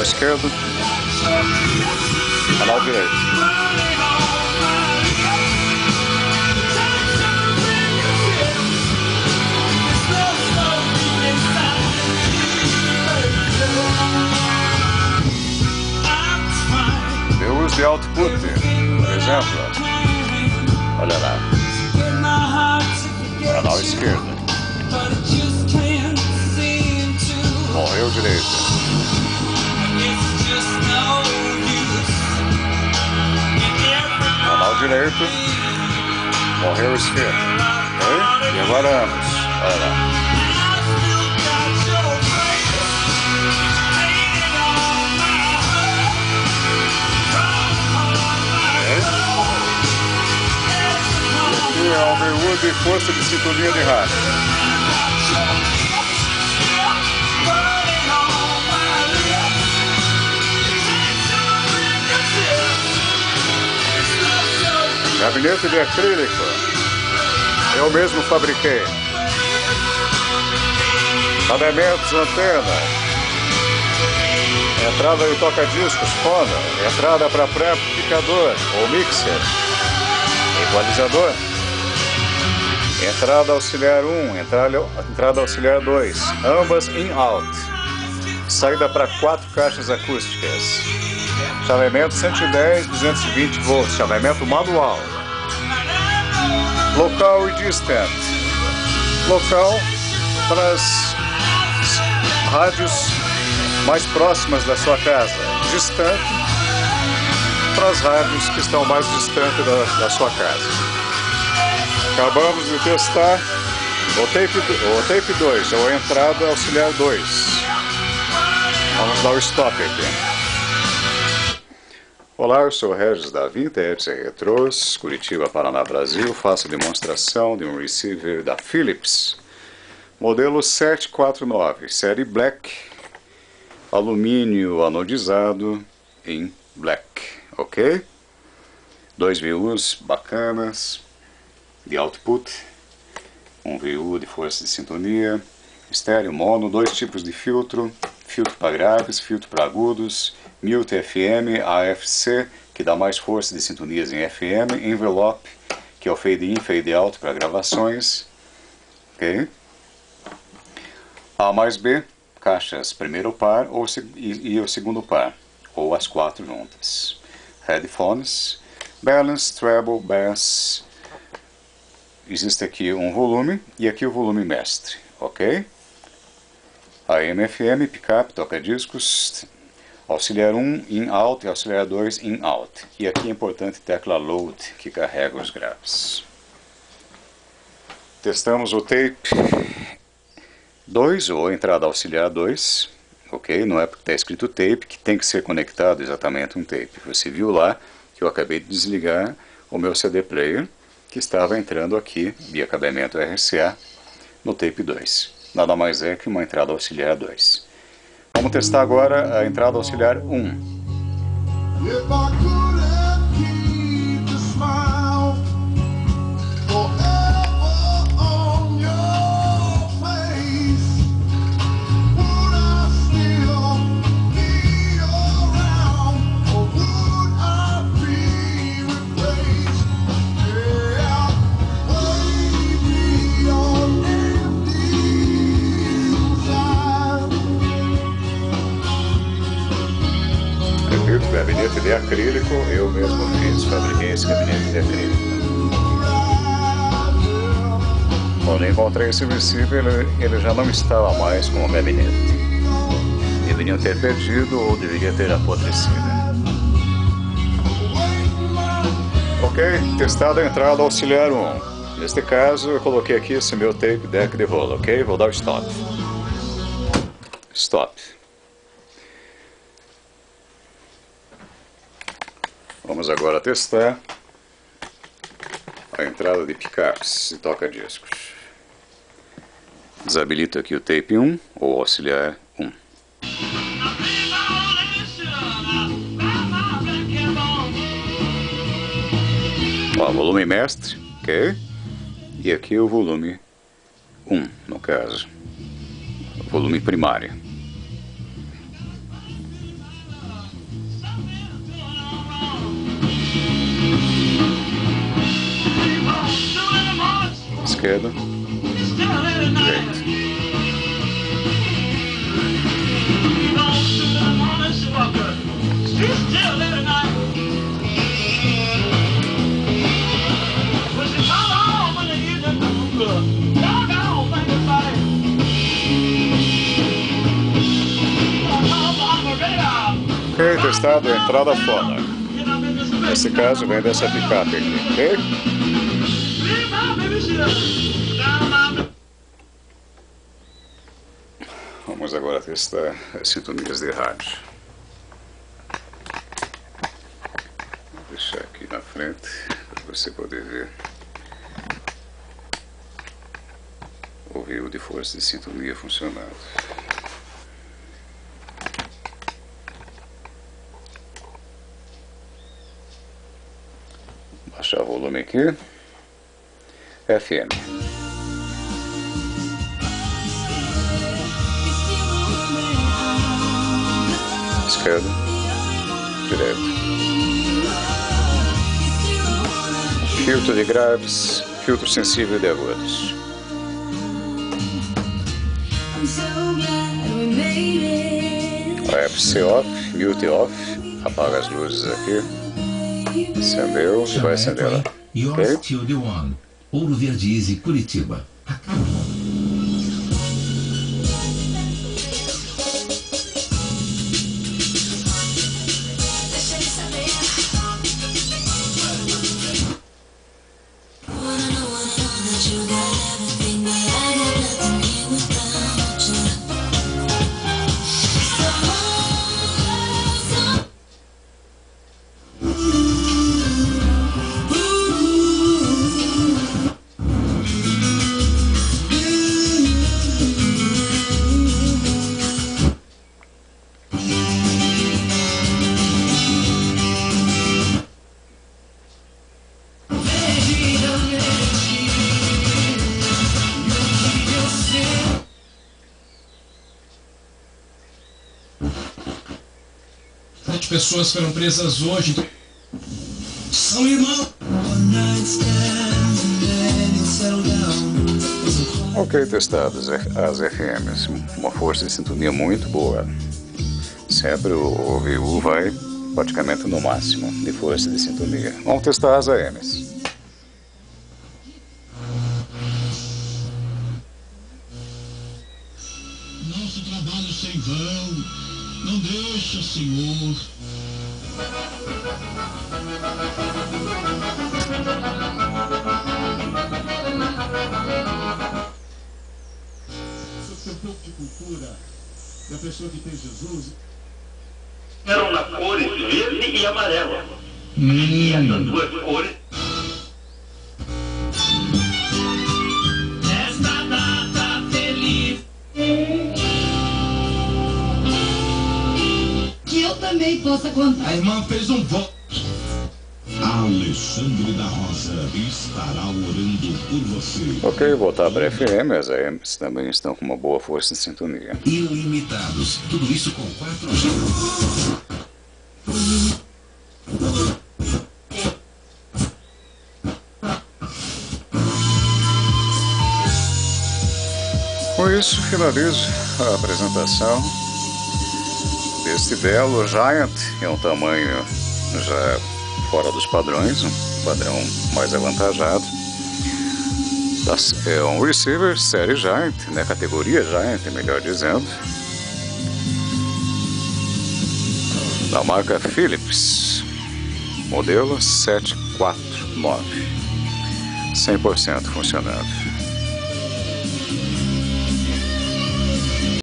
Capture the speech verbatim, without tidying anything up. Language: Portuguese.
Canal esquerdo. Canal direito. Eu uso de output, por exemplo. Olha lá. Canal esquerdo. Morreu direito. Canal direito. Morreu esquerdo. Okay? E agora ambos. Olha lá. É o Overwood de força de sintonia de rádio. Gabinete de acrílico. Eu mesmo fabriquei. Cabeamentos, antena. Entrada de toca-discos, fono. Entrada para pré-amplificador ou mixer. Equalizador. Entrada auxiliar um, entrada, entrada auxiliar dois, ambas in-out. Saída para quatro caixas acústicas. Chaveamento cento e dez, duzentos e vinte volts, chaveamento manual. Local e distant. Local para as rádios mais próximas da sua casa. Distante para as rádios que estão mais distantes da, da sua casa. Acabamos de testar o tape, o tape dois, ou a entrada auxiliar dois. Vamos dar o stop aqui. Olá, eu sou o Regis da Vintage Retros, Curitiba, Paraná, Brasil. Faço demonstração de um receiver da Philips, modelo sete quatro nove, série Black, alumínio anodizado em Black, ok? Dois V Us bacanas de output, um V U de força de sintonia, estéreo, mono, dois tipos de filtro, filtro para graves, filtro para agudos, mute F M, A F C, que dá mais força de sintonias em F M, envelope, que é o fade in, fade out para gravações, ok? A mais B, caixas primeiro par ou, e, e o segundo par, ou as quatro juntas. Headphones, balance, treble, bass. Existe aqui um volume e aqui o volume mestre, ok? A M F M, pickup, toca-discos, auxiliar um, in-out e auxiliar dois, in-out. E aqui a importante tecla load, que carrega os graves. Testamos o tape dois, ou entrada auxiliar dois, ok? Não é porque está escrito tape que tem que ser conectado exatamente um tape. Você viu lá que eu acabei de desligar o meu C D player, que estava entrando aqui, via cabeamento R C A, no tape dois. Nada mais é que uma entrada auxiliar dois. Vamos testar agora a entrada auxiliar um. Gabinete de acrílico, eu mesmo fiz, fabriquei esse gabinete de acrílico. Quando encontrei esse receiver, ele, ele já não estava mais com o gabinete. Deveriam ter perdido ou deveria ter apodrecido. Ok, testado a entrada auxiliar um. Neste caso, eu coloquei aqui esse meu tape deck de rolo, ok? Vou dar o stop. Stop. Vamos agora testar a entrada de picapes e toca-discos. Desabilito aqui o tape um ou auxiliar um. Ó, volume mestre, ok? E aqui o volume um, no caso. O volume primário. esquerda, direita. Ok, testado, entrada fora. Nesse caso, vem dessa picape aqui, ok? Vamos agora testar as sintonias de rádio. Vou deixar aqui na frente para você poder ver o rio de força de sintonia funcionando. Baixar o volume aqui. F M. Esquerda, direita. Filtro de graves, filtro sensível de agudos. F C off, mute off, apaga as luzes aqui. Acendeu e vai acender lá. Yours till the one. Ouro Verde Easy, Curitiba. Sete pessoas foram presas hoje. São irmãos. Ok, testadas as F Ms. Uma força de sintonia muito boa. Sempre o V U vai praticamente no máximo de força de sintonia. Vamos testar as A Ms. Nosso trabalho sem vão. Não deixa, Senhor. Sobre um pouco de cultura da pessoa que tem Jesus. Eram na cores verde e amarelo. Hum. E essas duas cores. Esta data feliz. Que eu também possa contar. A irmã fez um voto. Alexandre da Rosa estará orando por você. Ok, voltar para F M. As A Ms também estão com uma boa força de sintonia. Ilimitados. Tudo isso com quatro G. Com isso, finalizo a apresentação deste belo Giant. É um tamanho já fora dos padrões, um padrão mais avantajado. É um receiver série Giant, né? Categoria Giant, melhor dizendo, da marca Philips, modelo sete quatro nove, cem por cento funcionando.